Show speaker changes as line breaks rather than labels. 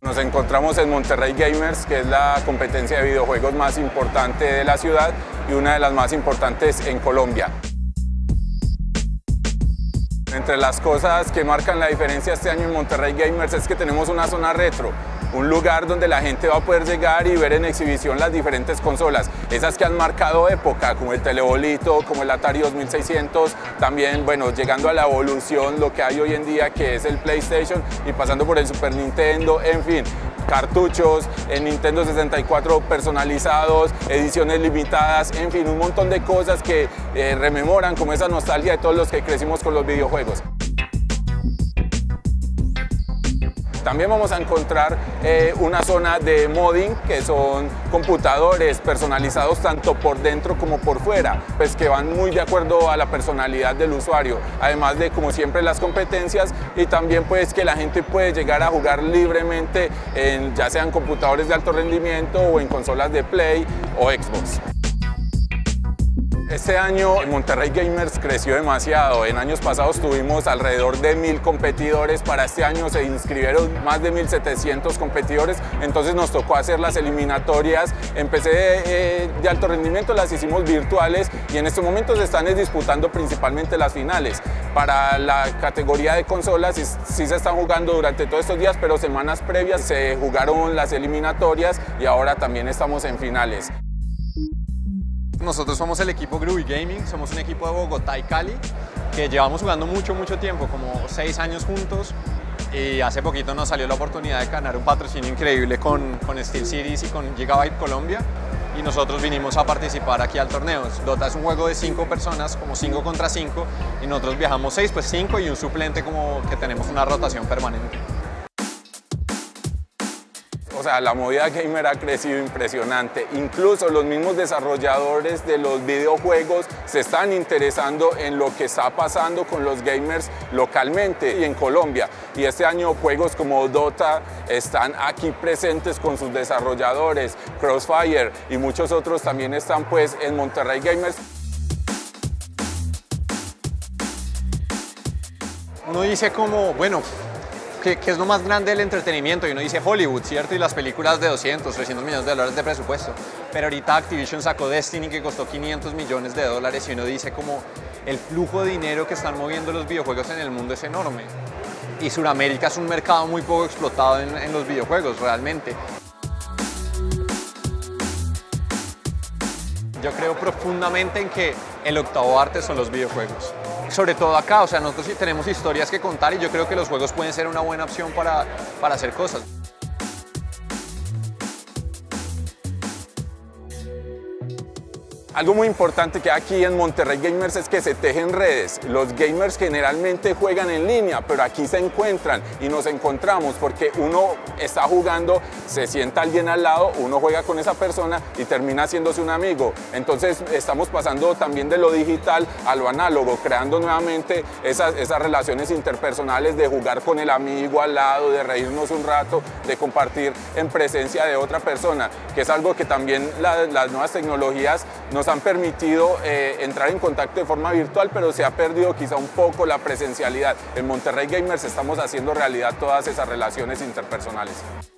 Nos encontramos en Monterrey Gamers, que es la competencia de videojuegos más importante de la ciudad y una de las más importantes en Colombia. Entre las cosas que marcan la diferencia este año en Monterrey Gamers es que tenemos una zona retro, un lugar donde la gente va a poder llegar y ver en exhibición las diferentes consolas, esas que han marcado época, como el Telebolito, como el Atari 2600, también, bueno, llegando a la evolución, lo que hay hoy en día, que es el PlayStation, y pasando por el Super Nintendo, en fin, cartuchos, en Nintendo 64 personalizados, ediciones limitadas, en fin, un montón de cosas que rememoran como esa nostalgia de todos los que crecimos con los videojuegos. También vamos a encontrar una zona de modding, que son computadores personalizados tanto por dentro como por fuera, pues que van muy de acuerdo a la personalidad del usuario, además de, como siempre, las competencias, y también pues que la gente puede llegar a jugar libremente en ya sean computadores de alto rendimiento o en consolas de Play o Xbox. Este año Monterrey Gamers creció demasiado. En años pasados tuvimos alrededor de 1000 competidores, para este año se inscribieron más de 1700 competidores, entonces nos tocó hacer las eliminatorias. En PC de alto rendimiento las hicimos virtuales y en estos momentos se están disputando principalmente las finales. Para la categoría de consolas sí se están jugando durante todos estos días, pero semanas previas se jugaron las eliminatorias y ahora también estamos en finales.
Nosotros somos el equipo Groovy Gaming, somos un equipo de Bogotá y Cali que llevamos jugando mucho tiempo, como 6 años juntos, y hace poquito nos salió la oportunidad de ganar un patrocinio increíble con SteelSeries y con Gigabyte Colombia, y nosotros vinimos a participar aquí al torneo. Dota es un juego de 5 personas, como 5 contra 5, y nosotros viajamos 6, pues 5 y un suplente, como que tenemos una rotación permanente.
O sea, la movida gamer ha crecido impresionante. Incluso los mismos desarrolladores de los videojuegos se están interesando en lo que está pasando con los gamers localmente y en Colombia. Y este año juegos como Dota están aquí presentes con sus desarrolladores, Crossfire y muchos otros también están pues en Monterrey Gamers.
Uno dice como, bueno, ¿qué es lo más grande del entretenimiento? Y uno dice Hollywood, ¿cierto? Y las películas de 200, 300 millones de dólares de presupuesto. Pero ahorita Activision sacó Destiny, que costó 500 millones de dólares, y uno dice como el flujo de dinero que están moviendo los videojuegos en el mundo es enorme. Y Sudamérica es un mercado muy poco explotado en los videojuegos, realmente. Yo creo profundamente en que el octavo arte son los videojuegos. Sobre todo acá, o sea, nosotros sí tenemos historias que contar y yo creo que los juegos pueden ser una buena opción para hacer cosas.
Algo muy importante que aquí en Monterrey Gamers es que se tejen redes. Los gamers generalmente juegan en línea, pero aquí se encuentran y nos encontramos porque uno está jugando, se sienta alguien al lado, uno juega con esa persona y termina haciéndose un amigo. Entonces estamos pasando también de lo digital a lo análogo, creando nuevamente esas relaciones interpersonales de jugar con el amigo al lado, de reírnos un rato, de compartir en presencia de otra persona, que es algo que también las nuevas tecnologías nos han permitido entrar en contacto de forma virtual, pero se ha perdido quizá un poco la presencialidad. En Monterrey Gamers estamos haciendo realidad todas esas relaciones interpersonales.